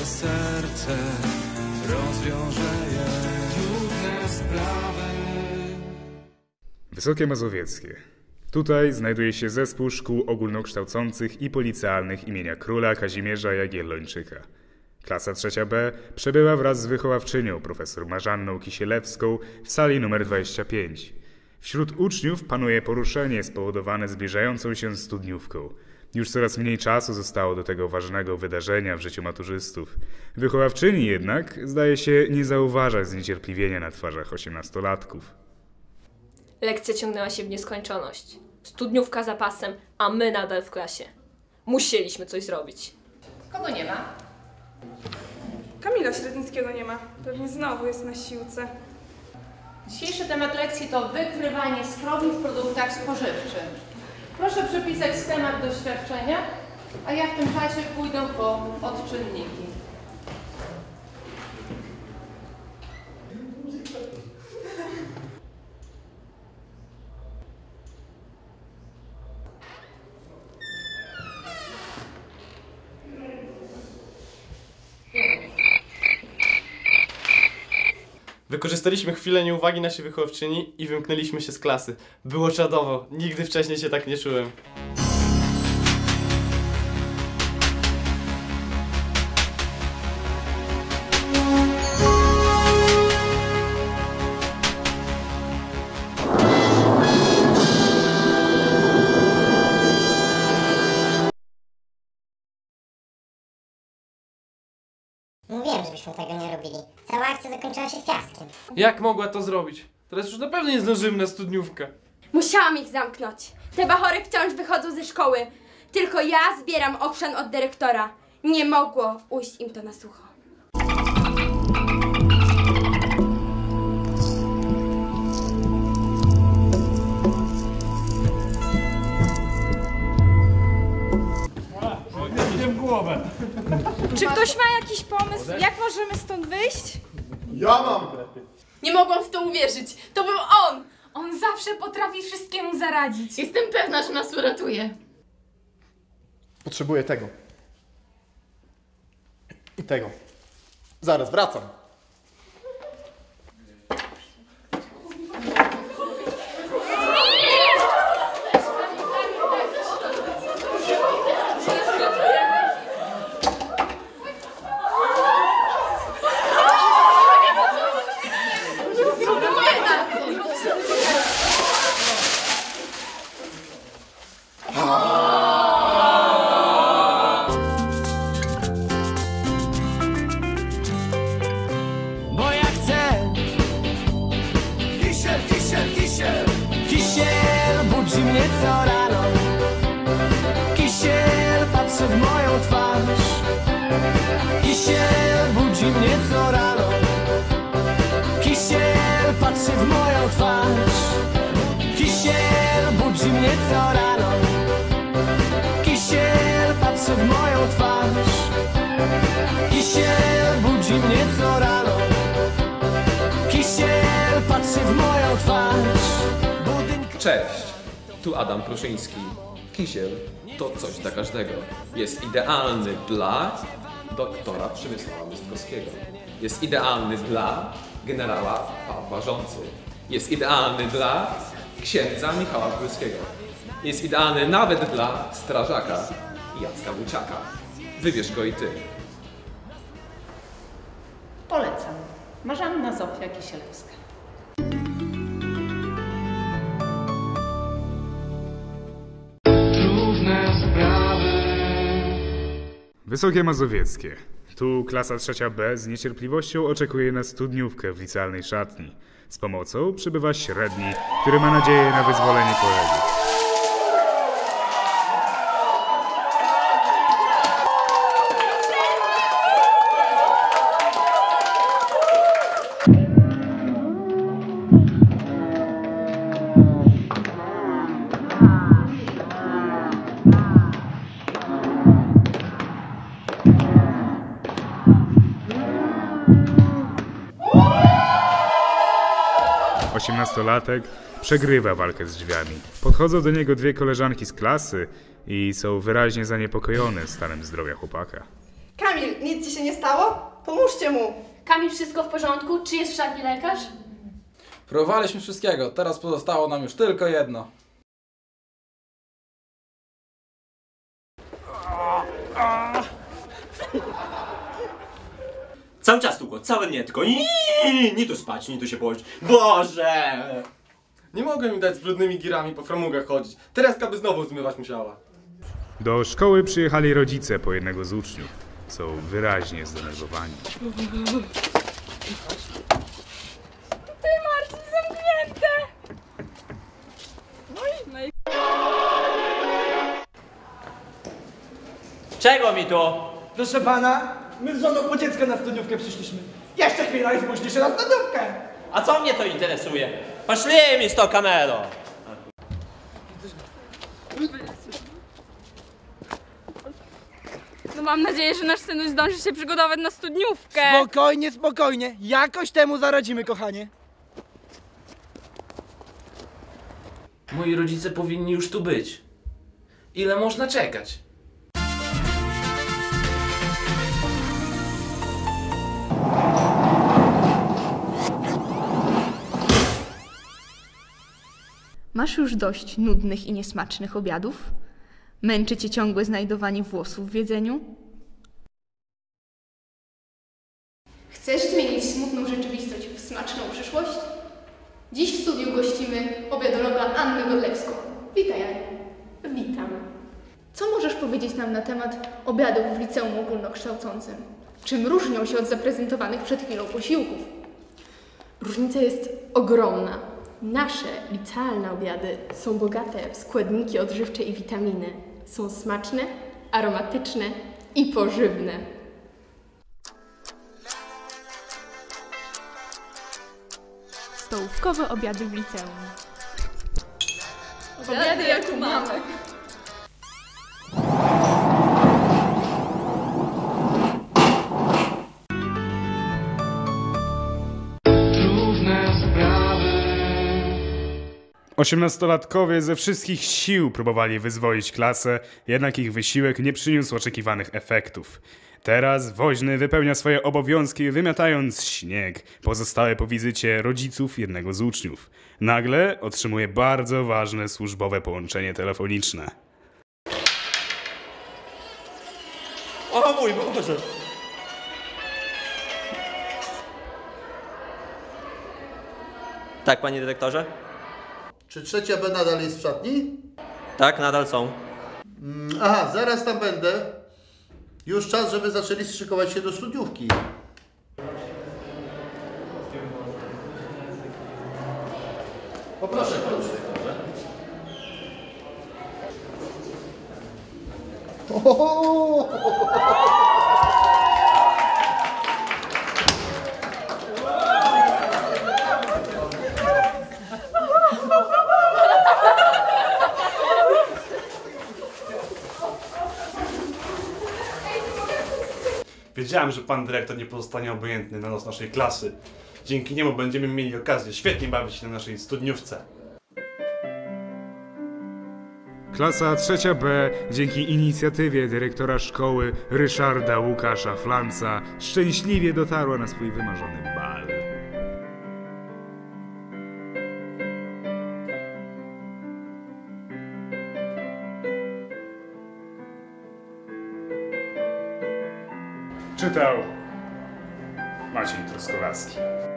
moje serce rozwiąże je trudne sprawy. Wysokie Mazowieckie. Tutaj znajduje się zespół szkół ogólnokształcących i policealnych imienia króla Kazimierza Jagiellończyka. Klasa 3B przebywa wraz z wychowawczynią profesor Marzanną Kisielewską w sali nr 25. Wśród uczniów panuje poruszenie spowodowane zbliżającą się studniówką. Już coraz mniej czasu zostało do tego ważnego wydarzenia w życiu maturzystów. Wychowawczyni jednak zdaje się nie zauważać zniecierpliwienia na twarzach 18-latków. Lekcja ciągnęła się w nieskończoność. Studniówka za pasem, a my nadal w klasie. Musieliśmy coś zrobić. Kogo nie ma? Kamila Średnickiego nie ma. Pewnie znowu jest na siłce. Dzisiejszy temat lekcji to wykrywanie skrobi w produktach spożywczych. Proszę przepisać schemat doświadczenia, a ja w tym czasie pójdę po odczynniki. Wykorzystaliśmy chwilę nieuwagi naszej wychowawczyni i wymknęliśmy się z klasy. Było czadowo. Nigdy wcześniej się tak nie czułem. Mówiłem, żebyśmy tego nie robili. Cała akcja zakończyła się fiaskiem. Jak mogła to zrobić? Teraz już na pewno nie zdążymy na studniówkę. Musiałam ich zamknąć. Te bachory wciąż wychodzą ze szkoły. Tylko ja zbieram okrzan od dyrektora. Nie mogło ujść im to na sucho. Czy ktoś ma jakiś pomysł, jak możemy stąd wyjść? Ja mam! Nie mogłam w to uwierzyć. To był on! On zawsze potrafi wszystkiemu zaradzić. Jestem pewna, że nas uratuje. Potrzebuję tego. I tego. Zaraz, wracam. Bo ja chcę. Kisiel, kisiel, kisiel. Kisiel budzi mnie co rano. Kisiel patrzy w moją twarz. Kisiel budzi mnie co rano. Kisiel patrzy w moją twarz. Kisiel budzi mnie co rano. Kisiel patrzy w moją twarz. Kisiel budzi mnie co rano. Kisiel patrzy w moją twarz. Cześć, tu Adam Pruszyński. Kisiel to coś dla każdego. Jest idealny dla doktora Przemysława Mystkowskiego. Jest idealny dla generała Pawła Rzący. Jest idealny dla księdza Michała Górskiego. Jest idealny nawet dla strażaka Jacka Buciaka. Wybierz go i ty. Polecam. Marzanna Zofia Kisielewska. Trudne sprawy. Wysokie Mazowieckie. Tu klasa 3B z niecierpliwością oczekuje na studniówkę w licealnej szatni. Z pomocą przybywa średni, który ma nadzieję na wyzwolenie kolegów. Osiemnastolatek przegrywa walkę z drzwiami. Podchodzą do niego dwie koleżanki z klasy i są wyraźnie zaniepokojone stanem zdrowia chłopaka. Kamil, nic ci się nie stało? Pomóżcie mu. Kamil, wszystko w porządku? Czy jest w szatni lekarz? Próbowaliśmy wszystkiego, teraz pozostało nam już tylko jedno. Cały czas tylko, całe dnie tylko. Nie tu spać, nie tu się położyć. Boże! Nie mogłem im dać z brudnymi girami po framugach chodzić. Tereska by znowu zmywać musiała. Do szkoły przyjechali rodzice po jednego z uczniów. Są wyraźnie zdenerwowani. Ty, Marcin, zamknięte! No i... Czego mi tu? Proszę pana, my z żoną po dziecka na studniówkę przyszliśmy. Jeszcze chwila i spóźni się na studniówkę. A co mnie to interesuje? Poszli mi z tą kamerą! No mam nadzieję, że nasz synuś zdąży się przygotować na studniówkę. Spokojnie, spokojnie. Jakoś temu zaradzimy, kochanie. Moi rodzice powinni już tu być. Ile można czekać? Masz już dość nudnych i niesmacznych obiadów? Męczy cię ciągłe znajdowanie włosów w jedzeniu? Chcesz zmienić smutną rzeczywistość w smaczną przyszłość? Dziś w studiu gościmy obiadologa Annę Godlewską. Witaj, Aniu. Witam. Co możesz powiedzieć nam na temat obiadów w liceum ogólnokształcącym? Czym różnią się od zaprezentowanych przed chwilą posiłków? Różnica jest ogromna. Nasze licealne obiady są bogate w składniki odżywcze i witaminy. Są smaczne, aromatyczne i pożywne. Stołówkowe obiady w liceum. Obiady jak u mamy. Osiemnastolatkowie ze wszystkich sił próbowali wyzwolić klasę, jednak ich wysiłek nie przyniósł oczekiwanych efektów. Teraz woźny wypełnia swoje obowiązki, wymiatając śnieg, pozostały po wizycie rodziców jednego z uczniów. Nagle otrzymuje bardzo ważne służbowe połączenie telefoniczne. O mój Boże! Tak, panie dyrektorze? Czy trzecia B nadal jest w szatni? Tak, nadal są. Aha, zaraz tam będę. Już czas, żeby zaczęli szykować się do studniówki. Poproszę, proszę. Wiedziałem, że pan dyrektor nie pozostanie obojętny na los naszej klasy. Dzięki niemu będziemy mieli okazję świetnie bawić się na naszej studniówce. Klasa trzecia B dzięki inicjatywie dyrektora szkoły Ryszarda Łukasza Flanca szczęśliwie dotarła na swój wymarzony bal. Czytał Maciej Truskolaski.